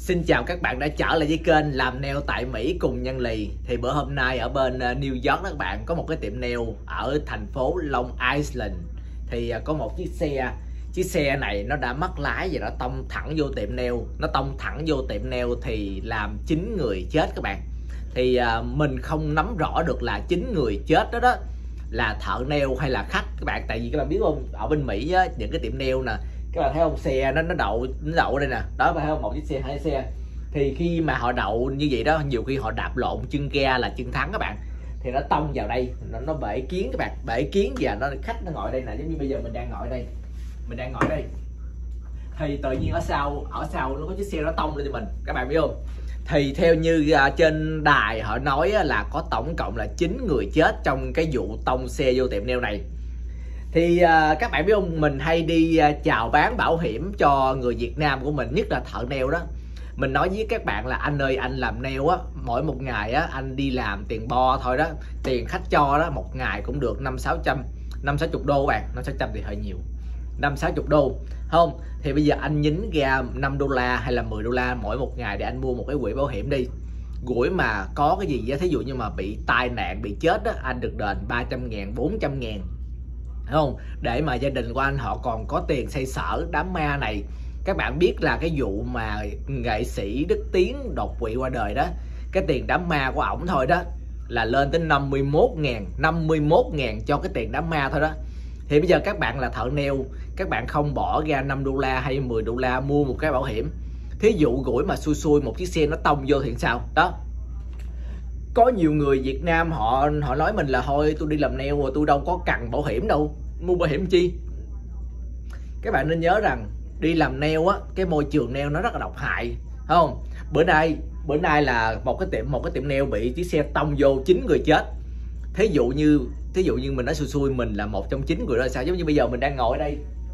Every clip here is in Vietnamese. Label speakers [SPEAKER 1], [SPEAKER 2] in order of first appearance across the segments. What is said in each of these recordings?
[SPEAKER 1] Xin chào các bạn đã trở lại với kênh làm nail tại Mỹ cùng Nhân Lì. Thì bữa hôm nay ở bên New York đó các bạn, có một cái tiệm nail ở thành phố Long Island. Thì có một chiếc xe này nó đã mất lái và nó tông thẳng vô tiệm nail. Nó tông thẳng vô tiệm nail thì làm 9 người chết các bạn. Thì mình không nắm rõ được là 9 người chết đó là thợ nail hay là khách các bạn. Tại vì các bạn biết không, ở bên Mỹ á, những cái tiệm nail nè, các bạn thấy không, xe nó đậu đây nè, đó phải không, một chiếc xe, hai xe. Thì khi mà họ đậu như vậy đó, nhiều khi họ đạp lộn chân ga là chân thắng các bạn, thì nó tông vào đây, nó bể kiến các bạn, bể kiến và khách nó ngồi đây nè, giống như bây giờ mình đang ngồi đây, thì tự nhiên ở sau nó có chiếc xe nó tông lên cho mình, các bạn biết không. Thì theo như trên đài họ nói là có tổng cộng là 9 người chết trong cái vụ tông xe vô tiệm nail này. Thì các bạn biết không, mình hay đi chào bán bảo hiểm cho người Việt Nam của mình, nhất là thợ nail đó. Mình nói với các bạn là anh ơi, anh làm nail á, mỗi một ngày á anh đi làm tiền bo thôi đó, tiền khách cho đó, một ngày cũng được 5-60 đô các bạn. 500-600 thì hơi nhiều, 5-60 đô không. Thì bây giờ anh nhín ra 5 đô la hay là 10 đô la mỗi một ngày để anh mua một cái quỹ bảo hiểm đi. Quỹ mà có cái gì á, thí dụ như mà bị tai nạn, bị chết đó, anh được đền 300.000, 400.000 không, để mà gia đình của anh họ còn có tiền xoay sở đám ma này. Các bạn biết là cái vụ mà nghệ sĩ Đức Tiến đột quỵ qua đời đó, cái tiền đám ma của ổng thôi đó là lên tới 51.000 cho cái tiền đám ma thôi đó. Thì bây giờ các bạn là thợ nail, các bạn không bỏ ra 5 đô la hay 10 đô la mua một cái bảo hiểm, thí dụ gũi mà xui một chiếc xe nó tông vô thì sao đó. Có nhiều người Việt Nam họ nói mình là thôi tôi đi làm nail mà tôi đâu có cần bảo hiểm đâu, mua bảo hiểm chi. Các bạn nên nhớ rằng đi làm nail á, cái môi trường nail nó rất là độc hại, không? Bữa nay là một cái tiệm nail bị chiếc xe tông vô 9 người chết. Thí dụ như mình nói xui mình là một trong 9 người đó là sao? Giống như bây giờ mình đang ngồi ở đây,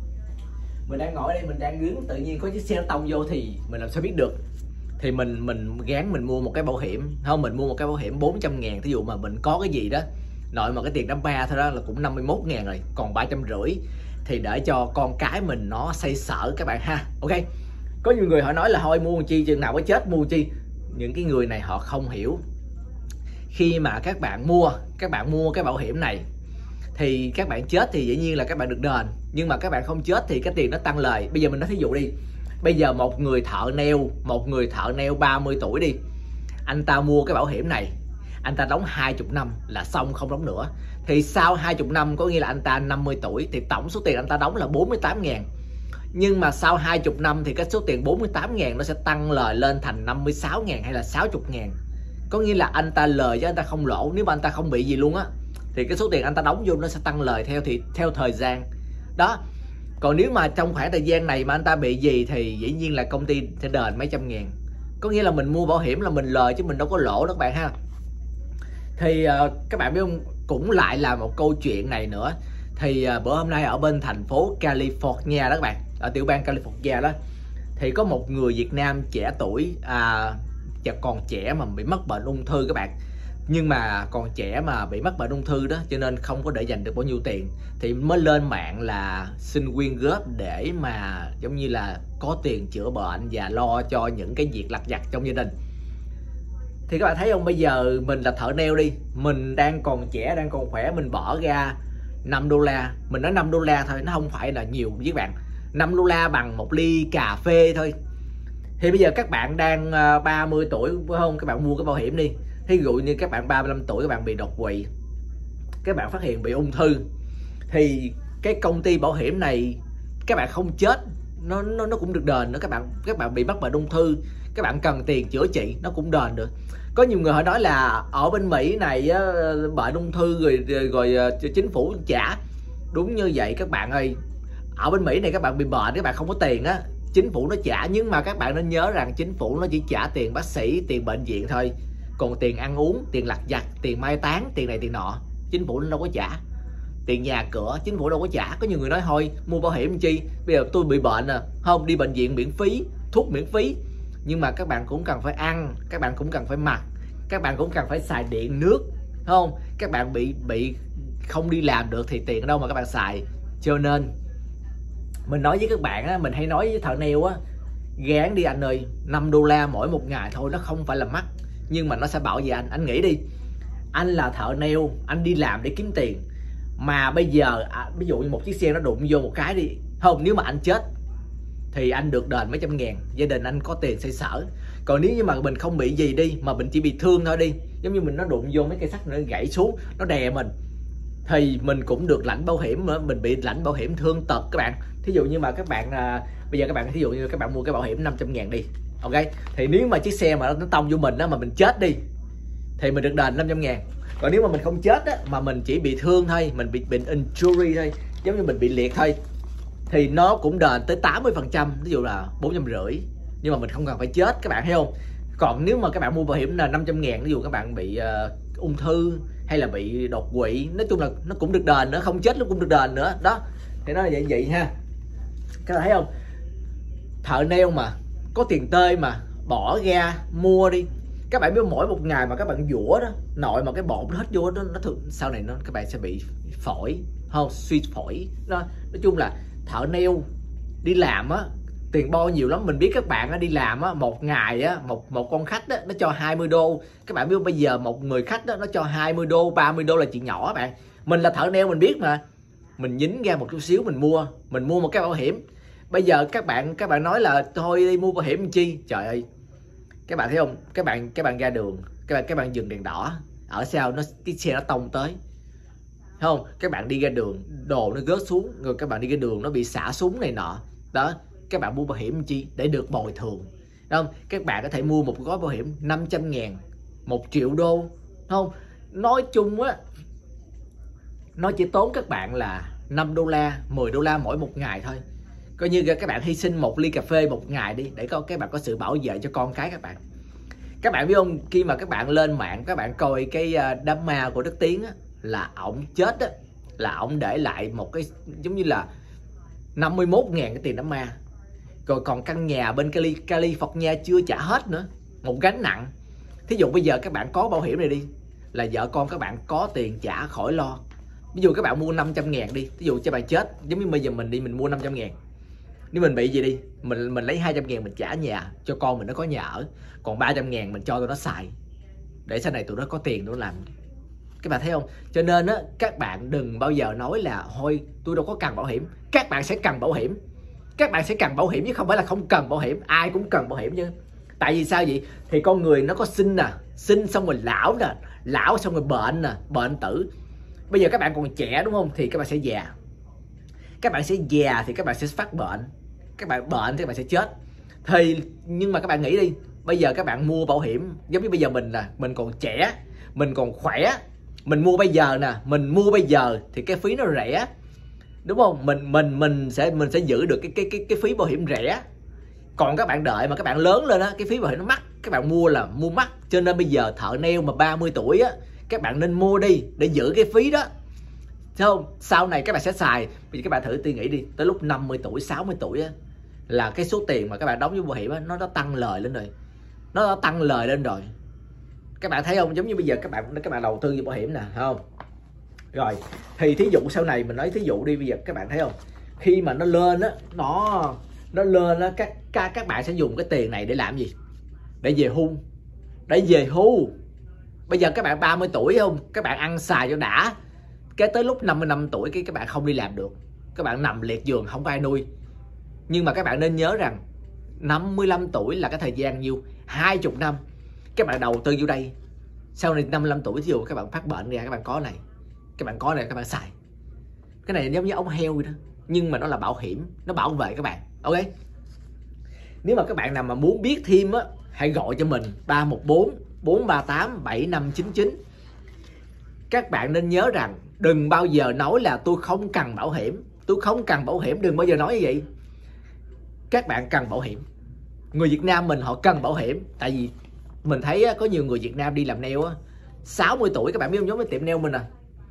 [SPEAKER 1] mình đang đứng, tự nhiên có chiếc xe tông vô thì mình làm sao biết được. Thì mình gán mình mua một cái bảo hiểm, không, mình mua một cái bảo hiểm 400.000, thí dụ mà mình có cái gì đó, nội mà cái tiền đám ma thôi đó là cũng 51.000 rồi, còn 350, thì để cho con cái mình nó xoay sở các bạn ha. Ok, có nhiều người họ nói là thôi mua chi, chừng nào có chết mua chi. Những cái người này họ không hiểu, khi mà các bạn mua cái bảo hiểm này thì các bạn chết thì dĩ nhiên là các bạn được đền, nhưng mà các bạn không chết thì cái tiền nó tăng lời. Bây giờ mình nói thí dụ đi, bây giờ một người thợ nail 30 tuổi đi, anh ta mua cái bảo hiểm này, anh ta đóng 20 năm là xong, không đóng nữa. Thì sau 20 năm có nghĩa là anh ta 50 tuổi thì tổng số tiền anh ta đóng là 48.000. Nhưng mà sau 20 năm thì cái số tiền 48.000 nó sẽ tăng lời lên thành 56.000 hay là 60.000. Có nghĩa là anh ta lời chứ anh ta không lỗ. Nếu mà anh ta không bị gì luôn á thì cái số tiền anh ta đóng vô nó sẽ tăng lời theo thời gian đó. Còn nếu mà trong khoảng thời gian này mà anh ta bị gì thì dĩ nhiên là công ty sẽ đền mấy trăm ngàn. Có nghĩa là mình mua bảo hiểm là mình lời chứ mình đâu có lỗ đó các bạn ha. Thì các bạn biết không, cũng lại là một câu chuyện này nữa. Thì bữa hôm nay ở bên thành phố California đó các bạn, ở tiểu bang California đó, thì có một người Việt Nam trẻ tuổi, còn trẻ mà bị mắc bệnh ung thư các bạn. Nhưng mà còn trẻ mà bị mắc bệnh ung thư đó, cho nên không có để dành được bao nhiêu tiền, thì mới lên mạng là xin quyên góp để mà giống như là có tiền chữa bệnh và lo cho những cái việc lặt vặt trong gia đình. Thì các bạn thấy không, bây giờ mình là thợ nail đi, mình đang còn trẻ, đang còn khỏe, mình bỏ ra 5 đô la. Mình nói 5 đô la thôi, nó không phải là nhiều với các bạn. 5 đô la bằng một ly cà phê thôi. Thì bây giờ các bạn đang 30 tuổi phải không, các bạn mua cái bảo hiểm đi. Thí dụ như các bạn 35 tuổi, các bạn bị đột quỵ, các bạn phát hiện bị ung thư, thì cái công ty bảo hiểm này các bạn không chết nó cũng được đền nữa. Các bạn bị mắc bệnh ung thư, các bạn cần tiền chữa trị, nó cũng đền được. Có nhiều người họ nói là ở bên Mỹ này bệnh ung thư rồi chính phủ trả. Đúng như vậy các bạn ơi, ở bên Mỹ này các bạn bị bệnh, các bạn không có tiền á, chính phủ nó trả. Nhưng mà các bạn nên nhớ rằng chính phủ nó chỉ trả tiền bác sĩ, tiền bệnh viện thôi. Còn tiền ăn uống, tiền lặt vặt, tiền mai táng, tiền này tiền nọ, chính phủ nó đâu có trả. Tiền nhà cửa chính phủ đâu có trả. Có nhiều người nói thôi mua bảo hiểm chi, bây giờ tôi bị bệnh không, đi bệnh viện miễn phí, thuốc miễn phí. Nhưng mà các bạn cũng cần phải ăn, các bạn cũng cần phải mặc, các bạn cũng cần phải xài điện nước, không? Các bạn bị không đi làm được thì tiền ở đâu mà các bạn xài. Cho nên mình nói với các bạn á, mình hay nói với thợ nail á, Gán đi anh ơi, 5 đô la mỗi một ngày thôi, nó không phải là mắc, nhưng mà nó sẽ bảo vệ anh nghĩ đi, anh là thợ nail, anh đi làm để kiếm tiền, mà bây giờ ví dụ như một chiếc xe nó đụng vô một cái đi, không, nếu mà anh chết thì anh được đền mấy trăm ngàn, gia đình anh có tiền xoay sở. Còn nếu như mà mình không bị gì đi, mà mình chỉ bị thương thôi đi, giống như mình nó đụng vô mấy cây sắt nó gãy xuống, nó đè mình, thì mình cũng được lãnh bảo hiểm nữa, mình bị lãnh bảo hiểm thương tật các bạn. Thí dụ như mà các bạn bây giờ các bạn, thí dụ như các bạn mua cái bảo hiểm 500 ngàn đi, ok, thì nếu mà chiếc xe mà nó tông vô mình đó, mà mình chết đi thì mình được đền 500 ngàn. Còn nếu mà mình không chết á, mà mình chỉ bị thương thôi, mình bị injury thôi, giống như mình bị liệt thôi, thì nó cũng đền tới 80%, ví dụ là 450, nhưng mà mình không cần phải chết, các bạn thấy không? Còn nếu mà các bạn mua bảo hiểm là 500 ngàn, ví dụ các bạn bị ung thư hay là bị đột quỵ, nói chung là nó cũng được đền nữa, không chết nó cũng được đền nữa đó, thì nó là vậy ha. Các bạn thấy không, thợ nail mà có tiền tơi mà bỏ ra mua đi. Các bạn biết mỗi một ngày mà các bạn dũa đó, nội mà cái bột nó hết vô đó, nó thường sau này các bạn sẽ bị phổi, không, suy phổi đó. Nói chung là thợ nail đi làm á, tiền bo nhiều lắm. Mình biết các bạn á, đi làm á, một ngày á, một con khách á, nó cho 20 đô. Các bạn biết bây giờ một người khách đó, nó cho 20 đô, 30 đô là chuyện nhỏ bạn. Mình là thợ nail mình biết mà, mình nhín ra một chút xíu mình mua một cái bảo hiểm. Bây giờ các bạn nói là thôi đi mua bảo hiểm làm chi, trời ơi, các bạn thấy không, các bạn ra đường, các bạn dừng đèn đỏ, ở sau cái xe nó tông tới, không, các bạn đi ra đường đồ nó rớt xuống, rồi các bạn đi ra đường nó bị xả súng này nọ đó, các bạn mua bảo hiểm chi, để được bồi thường, không? Các bạn có thể mua một gói bảo hiểm 500 ngàn, 1 triệu đô, không? Nói chung á, nó chỉ tốn các bạn là 5 đô la, 10 đô la mỗi một ngày thôi. Coi như các bạn hy sinh 1 ly cà phê một ngày đi, để các bạn có sự bảo vệ cho con cái các bạn. Các bạn biết không, khi mà các bạn lên mạng các bạn coi cái đám ma của Đức Tiến á, là ổng chết á, là ổng để lại một cái giống như là 51.000 cái tiền đám ma. Rồi còn căn nhà bên California chưa trả hết nữa, một gánh nặng. Thí dụ bây giờ các bạn có bảo hiểm này đi, là vợ con các bạn có tiền trả khỏi lo. Ví dụ các bạn mua 500 ngàn đi, ví dụ cho bạn chết, giống như bây giờ mình đi mình mua 500 ngàn, nếu mình bị gì đi, mình lấy 200 ngàn mình trả nhà cho con mình nó có nhà ở, còn 300 ngàn mình cho tụi nó xài, để sau này tụi nó có tiền nó làm. Các bạn thấy không? Cho nên á, các bạn đừng bao giờ nói là thôi tôi đâu có cần bảo hiểm. Các bạn sẽ cần bảo hiểm, các bạn sẽ cần bảo hiểm chứ không phải là không cần bảo hiểm. Ai cũng cần bảo hiểm chứ. Tại vì sao vậy? Thì con người nó có sinh nè, sinh xong rồi lão nè, lão xong rồi bệnh nè, bệnh tử. Bây giờ các bạn còn trẻ đúng không, thì các bạn sẽ già. Các bạn sẽ già thì các bạn sẽ phát bệnh, các bạn bệnh thì các bạn sẽ chết. Thì nhưng mà các bạn nghĩ đi, bây giờ các bạn mua bảo hiểm, giống như bây giờ mình là mình còn trẻ, mình còn khỏe, mình mua bây giờ nè, mình mua bây giờ thì cái phí nó rẻ, đúng không? Mình sẽ giữ được cái phí bảo hiểm rẻ. Còn các bạn đợi mà các bạn lớn lên á, cái phí bảo hiểm nó mắc, các bạn mua là mua mắc. Cho nên bây giờ thợ nail mà 30 tuổi á, các bạn nên mua đi để giữ cái phí đó. Thấy không? Sau này các bạn sẽ xài. Bây giờ các bạn thử suy nghĩ đi, tới lúc 50 tuổi, 60 tuổi á, là cái số tiền mà các bạn đóng với bảo hiểm á, nó đã tăng lời lên rồi. Nó đã tăng lời lên rồi. Các bạn thấy không? Giống như bây giờ các bạn đầu tư vào bảo hiểm nè, không? Rồi, thì thí dụ sau này mình nói thí dụ đi, bây giờ các bạn thấy không? Khi mà nó lên á, nó lên á, các bạn sẽ dùng cái tiền này để làm gì? Để về hưu. Để về hưu. Bây giờ các bạn 30 tuổi không? Các bạn ăn xài cho đã. Cái tới lúc 55 tuổi các bạn không đi làm được. Các bạn nằm liệt giường không có ai nuôi. Nhưng mà các bạn nên nhớ rằng 55 tuổi là cái thời gian nhiêu? 20 năm. Các bạn đầu tư vô đây. Sau này 55 tuổi ví dụ các bạn phát bệnh ra, các bạn có này. Các bạn có này, các bạn xài. Cái này giống như ống heo vậy đó. Nhưng mà nó là bảo hiểm, nó bảo vệ các bạn. Ok. Nếu mà các bạn nào mà muốn biết thêm á, hãy gọi cho mình 314 438 7599. Các bạn nên nhớ rằng đừng bao giờ nói là tôi không cần bảo hiểm. Tôi không cần bảo hiểm, đừng bao giờ nói như vậy. Các bạn cần bảo hiểm. Người Việt Nam mình họ cần bảo hiểm. Tại vì mình thấy có nhiều người Việt Nam đi làm nail 60 tuổi, các bạn biết không, giống với tiệm nail mình à.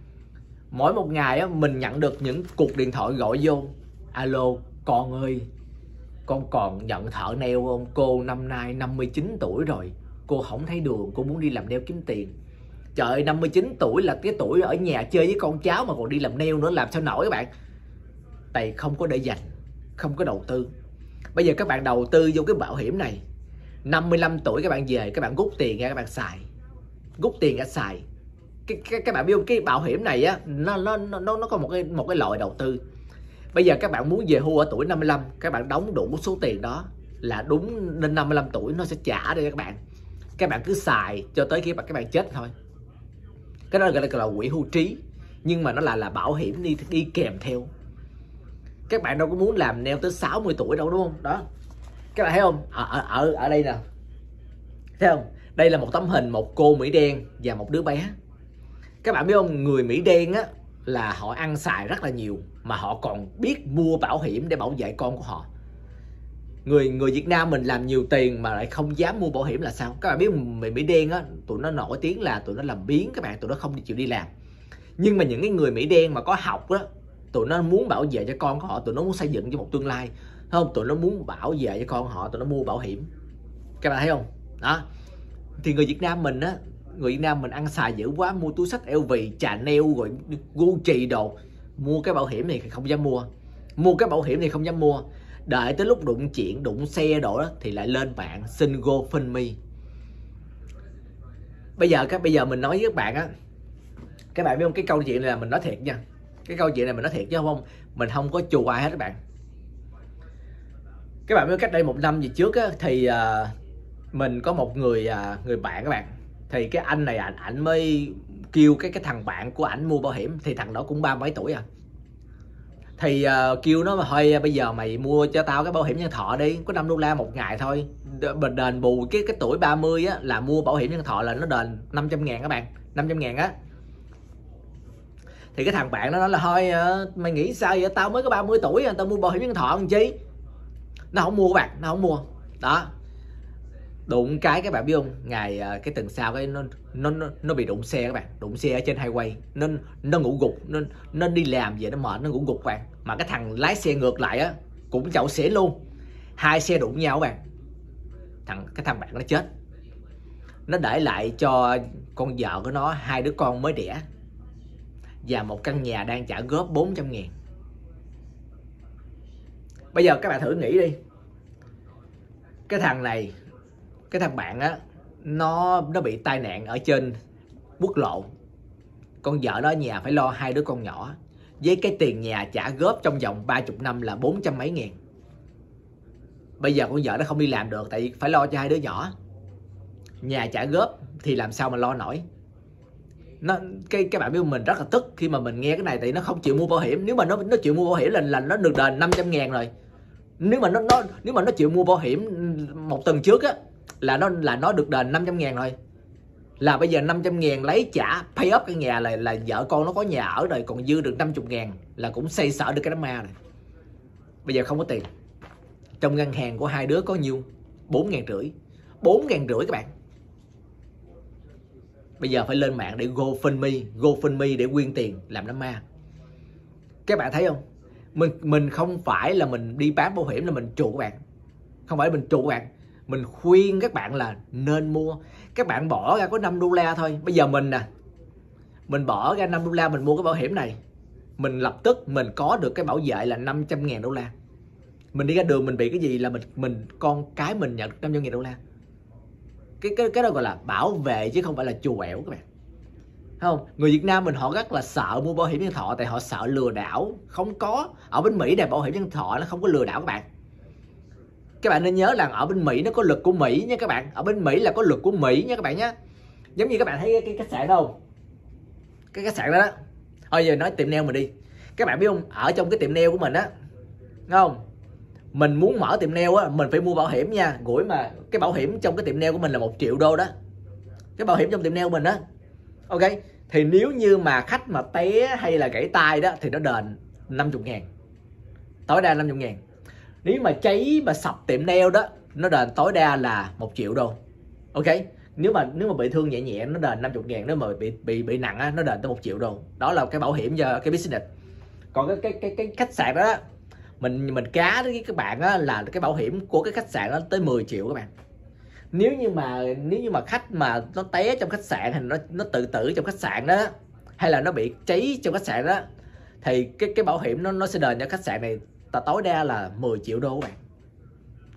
[SPEAKER 1] Mỗi một ngày mình nhận được những cuộc điện thoại gọi vô. Alo, con ơi, con còn nhận thợ nail không? Cô năm nay 59 tuổi rồi, cô không thấy đường, cô muốn đi làm nail kiếm tiền. Trời ơi, 59 tuổi là cái tuổi ở nhà chơi với con cháu mà còn đi làm nail nữa, làm sao nổi các bạn. Tại không có để dành, không có đầu tư. Bây giờ các bạn đầu tư vô cái bảo hiểm này, 55 tuổi các bạn về, các bạn rút tiền ra các bạn xài, rút tiền ra xài. Các bạn biết không, cái bảo hiểm này á, nó có một cái loại đầu tư. Bây giờ các bạn muốn về hưu ở tuổi 55, các bạn đóng đủ số tiền đó là đúng đến 55 tuổi nó sẽ trả cho các bạn. Các bạn cứ xài cho tới khi các bạn chết thôi. Cái đó gọi là quỹ hưu trí, nhưng mà nó là bảo hiểm đi kèm theo. Các bạn đâu có muốn làm neo tới 60 tuổi đâu, đúng không? Đó, các bạn thấy không, ở đây nè, thấy không, đây là một tấm hình một cô Mỹ đen và một đứa bé. Các bạn biết không, người Mỹ đen á là họ ăn xài rất là nhiều, mà họ còn biết mua bảo hiểm để bảo vệ con của họ. Người Việt Nam mình làm nhiều tiền mà lại không dám mua bảo hiểm là sao? Các bạn biết người Mỹ đen á, tụi nó nổi tiếng là tụi nó làm biếng các bạn, tụi nó không chịu đi làm. Nhưng mà những cái người Mỹ đen mà có học á, tụi nó muốn bảo vệ cho con của họ, tụi nó muốn xây dựng cho một tương lai, không? Tụi nó muốn bảo vệ cho con họ, tụi nó mua bảo hiểm. Các bạn thấy không? Đó. Thì người Việt Nam mình á, người Việt Nam mình ăn xài dữ quá, mua túi xách LV, Chanel rồi Gucci đồ, mua cái bảo hiểm này không dám mua cái bảo hiểm này không dám mua. Đợi tới lúc đụng chuyện, đụng xe đồ đó thì lại lên mạng xin GoFundMe. Bây giờ mình nói với các bạn á, các bạn biết không, cái câu chuyện này là mình nói thiệt nha, cái câu chuyện này mình nói thiệt chứ không, mình không có chù ai hết các bạn. Các bạn biết cách đây 1 năm gì trước á, thì mình có một người bạn các bạn, thì cái anh này ảnh mới kêu cái thằng bạn của ảnh mua bảo hiểm, thì thằng đó cũng 30 mấy tuổi à. Thì kêu nó mà thôi, bây giờ mày mua cho tao cái bảo hiểm nhân thọ đi, có $5 một ngày thôi, mình đền bù cái tuổi 30 á, là mua bảo hiểm nhân thọ là nó đền 500.000 các bạn, 500.000 á. Thì cái thằng bạn nó nói là thôi mày nghĩ sao vậy, tao mới có 30 tuổi tao mua bảo hiểm nhân thọ làm chi. Nó không mua các bạn, nó không mua. Đó, đụng cái các bạn biết không, ngày cái tuần sau cái nó bị đụng xe các bạn, đụng xe ở trên highway, nó ngủ gục, nó đi làm về nó mệt, nó ngủ gục các bạn. Mà cái thằng lái xe ngược lại á cũng chậu xỉn luôn, hai xe đụng nhau các bạn. Cái thằng bạn nó chết, nó để lại cho con vợ của nó 2 đứa con mới đẻ và một căn nhà đang trả góp 400.000. Bây giờ các bạn thử nghĩ đi, cái thằng này, cái thằng bạn á, nó bị tai nạn ở trên quốc lộ, con vợ nó ở nhà phải lo 2 đứa con nhỏ, với cái tiền nhà trả góp trong vòng 30 năm là 400 mấy ngàn. Bây giờ con vợ nó không đi làm được tại vì phải lo cho 2 đứa nhỏ, nhà trả góp thì làm sao mà lo nổi. Các bạn biết mình rất là tức khi mà mình nghe cái này, tại nó không chịu mua bảo hiểm. Nếu mà nó chịu mua bảo hiểm là nó được đền 500.000 rồi. Nếu mà nó chịu mua bảo hiểm một tuần trước á, là nó được đền 500.000 rồi. Là bây giờ 500.000 lấy trả pay up cái nhà là vợ con nó có nhà ở rồi, còn dư được 50.000 là cũng xây sở được cái đám ma này. Bây giờ không có tiền, trong ngân hàng của 2 đứa có nhiêu? 4.500. 4.500 các bạn. Bây giờ phải lên mạng để GoFundMe để quyên tiền làm đám ma. Các bạn thấy không? Mình không phải là mình đi bán bảo hiểm là mình trù các bạn. Không phải mình trù các bạn. Mình khuyên các bạn là nên mua. Các bạn bỏ ra có $5 thôi. Bây giờ mình nè, mình bỏ ra $5 mình mua cái bảo hiểm này, mình lập tức mình có được cái bảo vệ là $500.000. Mình đi ra đường mình bị cái gì là mình con cái mình nhận được $500.000. Cái đó gọi là bảo vệ chứ không phải là chù ẻo các bạn. Không, người Việt Nam mình họ rất là sợ mua bảo hiểm nhân thọ, tại họ sợ lừa đảo. Không có, ở bên Mỹ này bảo hiểm nhân thọ nó không có lừa đảo các bạn. Các bạn nên nhớ là ở bên Mỹ nó có luật của Mỹ nha các bạn. Ở bên Mỹ là có luật của Mỹ nha các bạn nhé. Giống như các bạn thấy cái khách sạn đâu không? Cái khách sạn đó đó. Thôi giờ nói tiệm nail mình đi. Các bạn biết không, ở trong cái tiệm nail của mình á, đúng không? Mình muốn mở tiệm nail á, mình phải mua bảo hiểm nha. Gửi mà cái bảo hiểm trong cái tiệm nail của mình là $1 triệu đó. Cái bảo hiểm trong tiệm nail mình á. Ok, thì nếu như mà khách mà té hay là gãy tay đó thì nó đền 50.000. Tối đa 50.000. Nếu mà cháy mà sập tiệm nail đó, nó đền tối đa là $1 triệu. Ok, nếu mà bị thương nhẹ nhẹ nó đền 50.000, nếu mà bị nặng á, nó đền tới $1 triệu. Đó là cái bảo hiểm cho cái business. Còn cái khách sạn đó, mình cá với các bạn á, là cái bảo hiểm của cái khách sạn đó tới 10 triệu các bạn. Nếu như mà khách mà nó té trong khách sạn, hay nó tự tử trong khách sạn đó, hay là nó bị cháy trong khách sạn đó, thì cái bảo hiểm nó sẽ đền cho khách sạn này tối đa là $10 triệu các bạn.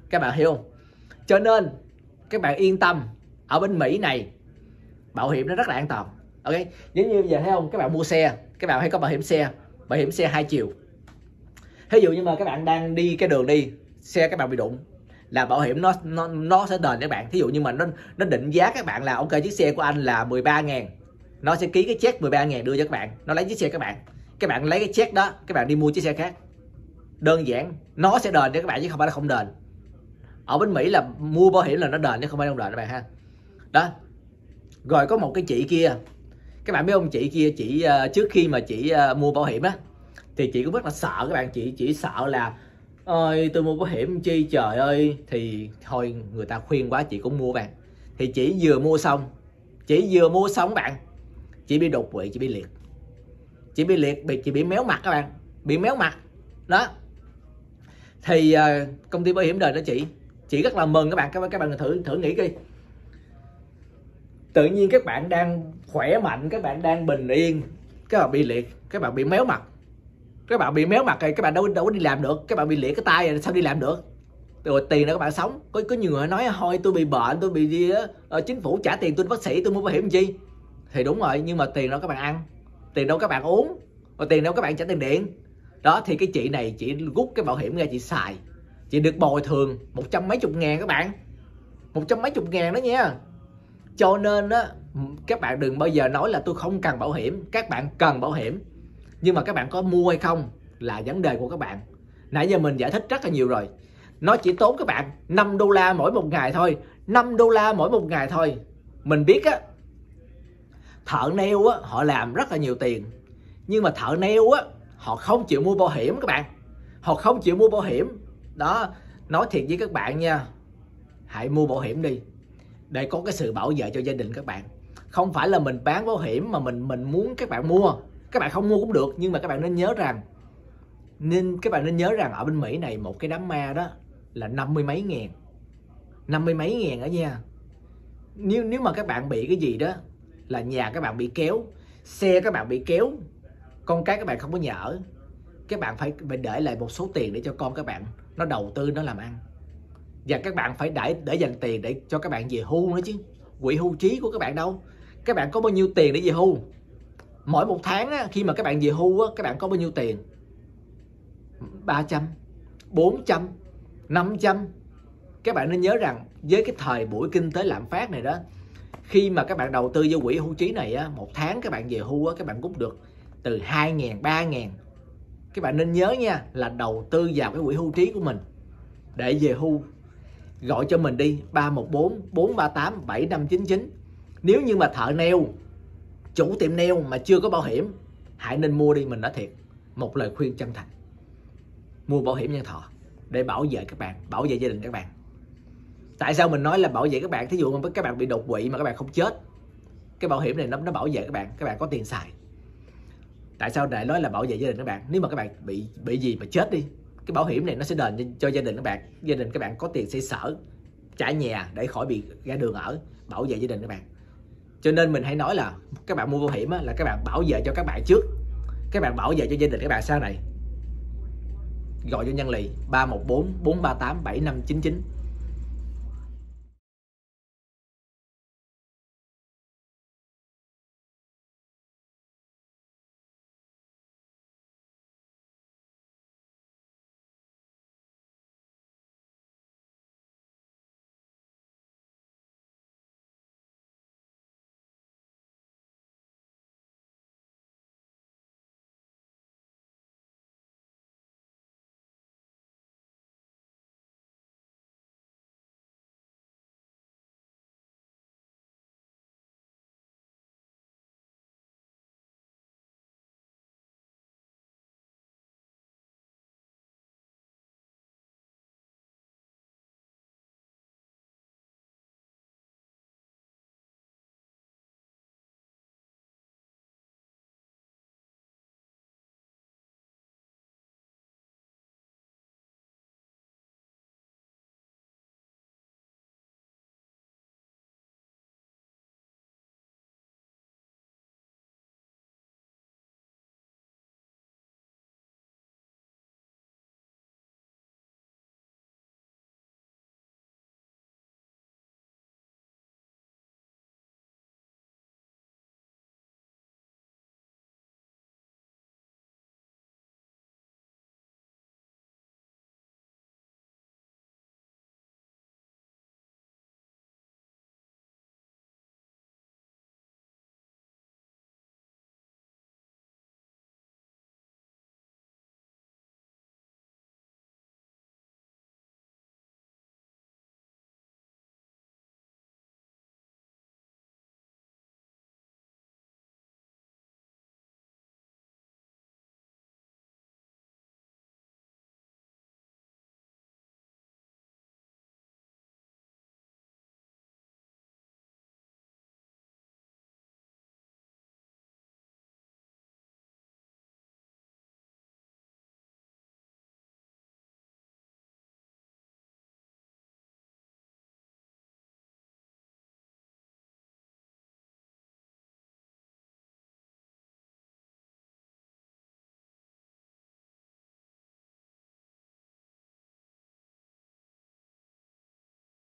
[SPEAKER 1] Các bạn hiểu không? Cho nên các bạn yên tâm, ở bên Mỹ này bảo hiểm nó rất là an toàn. Ok, giống như bây giờ thấy không, các bạn mua xe, các bạn hay có bảo hiểm xe hai chiều. Ví dụ như mà các bạn đang đi cái đường đi, xe các bạn bị đụng, là bảo hiểm nó sẽ đền các bạn. Thí dụ như mà nó định giá các bạn là ok, chiếc xe của anh là 13.000, nó sẽ ký cái check 13.000 đưa cho các bạn, nó lấy chiếc xe các bạn lấy cái check đó, các bạn đi mua chiếc xe khác. Đơn giản, nó sẽ đền cho các bạn chứ không phải là không đền. Ở bên Mỹ là mua bảo hiểm là nó đền chứ không phải không đền các bạn ha. Đó. Rồi có một cái chị kia, các bạn biết không, chị kia chị trước khi mà chị mua bảo hiểm á thì chị cũng rất là sợ các bạn. Chị sợ là ơi tôi mua bảo hiểm chi trời ơi, thì thôi người ta khuyên quá chị cũng mua bạn. Thì chị vừa mua xong các bạn, chị bị đột quỵ, chị bị liệt, chị bị méo mặt các bạn, bị méo mặt đó. Thì công ty bảo hiểm đền cho chị rất là mừng các bạn. Các bạn thử nghĩ đi, tự nhiên các bạn đang khỏe mạnh, các bạn đang bình yên, các bạn bị liệt, các bạn bị méo mặt, các bạn đâu có đi làm được, các bạn bị liệt cái tay rồi sao đi làm được, rồi tiền để các bạn sống. Có nhiều người nói thôi tôi bị bệnh, tôi bị gì đó, chính phủ trả tiền tôi đi bác sĩ, tôi mua bảo hiểm làm chi. Thì đúng rồi, nhưng mà tiền đâu các bạn ăn, tiền đâu các bạn uống, rồi tiền đâu các bạn trả tiền điện đó. Thì cái chị này chị rút cái bảo hiểm ra chị xài, chị được bồi thường 100 mấy chục ngàn các bạn, 100 mấy chục ngàn đó nha. Cho nên á, các bạn đừng bao giờ nói là tôi không cần bảo hiểm. Các bạn cần bảo hiểm, nhưng mà các bạn có mua hay không là vấn đề của các bạn. Nãy giờ mình giải thích rất là nhiều rồi. Nó chỉ tốn các bạn 5 đô la mỗi một ngày thôi, 5 đô la mỗi một ngày thôi. Mình biết á, thợ nail á, họ làm rất là nhiều tiền, nhưng mà thợ nail á, họ không chịu mua bảo hiểm các bạn. Họ không chịu mua bảo hiểm đó. Nói thiệt với các bạn nha, hãy mua bảo hiểm đi, để có cái sự bảo vệ cho gia đình các bạn. Không phải là mình bán bảo hiểm mà mình muốn các bạn mua. Các bạn không mua cũng được, nhưng mà các bạn nên nhớ rằng ở bên Mỹ này một cái đám ma đó là 50 mấy ngàn đó nha. Nếu mà các bạn bị cái gì đó là nhà các bạn bị kéo, xe các bạn bị kéo, con cái các bạn không có nhà ở, các bạn phải để lại một số tiền để cho con các bạn nó đầu tư, nó làm ăn. Và các bạn phải để dành tiền để cho các bạn về hưu nữa chứ. Quỹ hưu trí của các bạn đâu? Các bạn có bao nhiêu tiền để về hưu? Mỗi một tháng á, khi mà các bạn về hưu á, các bạn có bao nhiêu tiền? 300, 400, 500. Các bạn nên nhớ rằng với cái thời buổi kinh tế lạm phát này đó, khi mà các bạn đầu tư vô quỹ hưu trí này á, một tháng các bạn về hưu á, các bạn rút được từ 2.000, 3.000. Các bạn nên nhớ nha, là đầu tư vào cái quỹ hưu trí của mình để về hưu. Gọi cho mình đi 314 438 7599. Nếu như mà thợ nail, chủ tiệm nail mà chưa có bảo hiểm, hãy nên mua đi. Mình nói thiệt, một lời khuyên chân thành, mua bảo hiểm nhân thọ để bảo vệ các bạn, bảo vệ gia đình các bạn. Tại sao mình nói là bảo vệ các bạn? Thí dụ mà các bạn bị đột quỵ mà các bạn không chết, cái bảo hiểm này nó bảo vệ các bạn có tiền xài. Tại sao lại nói là bảo vệ gia đình các bạn? Nếu mà các bạn bị gì mà chết đi, cái bảo hiểm này nó sẽ đền cho gia đình các bạn. Gia đình các bạn có tiền xây sở, trả nhà để khỏi bị ra đường ở, bảo vệ gia đình các bạn. Cho nên mình hay nói là các bạn mua bảo hiểm là các bạn bảo vệ cho các bạn trước, các bạn bảo vệ cho gia đình các bạn sau này. Gọi cho Nhân Lì 314 438 7599.